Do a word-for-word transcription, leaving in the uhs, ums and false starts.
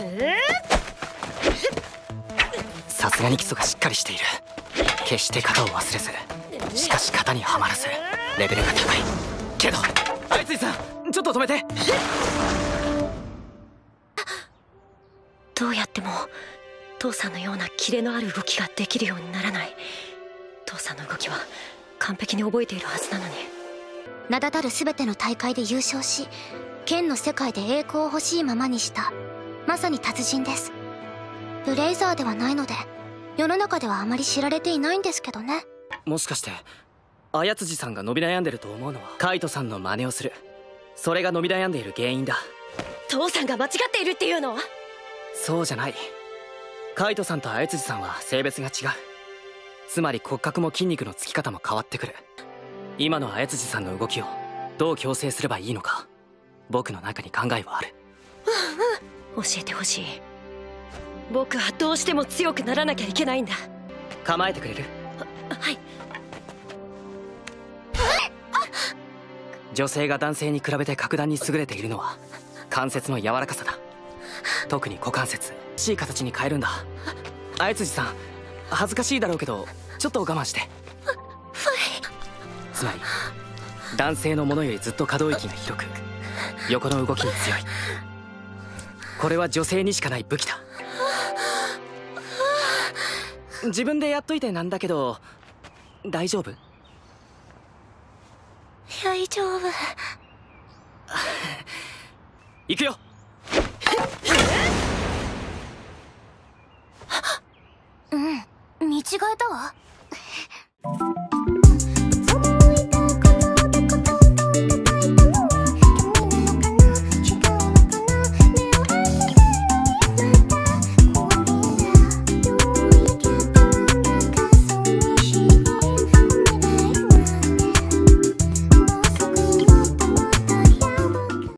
さすがに基礎がしっかりしている。決して型を忘れず、しかし型にはまらず、レベルが高いけど。あいついさん、ちょっと止めて。 どうやっても父さんのようなキレのある動きができるようにならない。父さんの動きは完璧に覚えているはずなのに。 名だたる全ての大会で優勝し、剣の世界で栄光を欲しいままにしたまさに達人です。ブレイザーではないので世の中ではあまり知られていないんですけどね。 もしかして綾辻さんが伸び悩んでると思うのはカイトさんの真似をする、それが伸び悩んでいる原因だ。 父さんが間違っているっていうの？ そうじゃない。カイトさんと綾辻さんは性別が違う。つまり骨格も筋肉のつき方も変わってくる。今の綾辻さんの動きをどう矯正すればいいのか、僕の中に考えはある。 うんうん、教えてほしい。僕はどうしても強くならなきゃいけないんだ。 構えてくれる？ は、はい。 女性が男性に比べて格段に優れているのは関節の柔らかさだ。特に股関節、しい形に変えるんだ。綾辻さん、恥ずかしいだろうけどちょっと我慢して。つまり男性のものよりずっと可動域が広く、横の動きに強い。これは女性にしかない武器だ。自分でやっといてなんだけど大丈夫？ 大丈夫。 行くよ。 うん、見違えたわ。